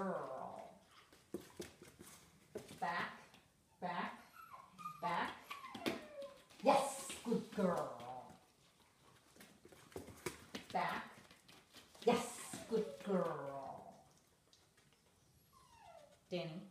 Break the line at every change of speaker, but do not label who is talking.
girl. Back, back, back. Yes, good girl. Back. Yes, good girl. Danny.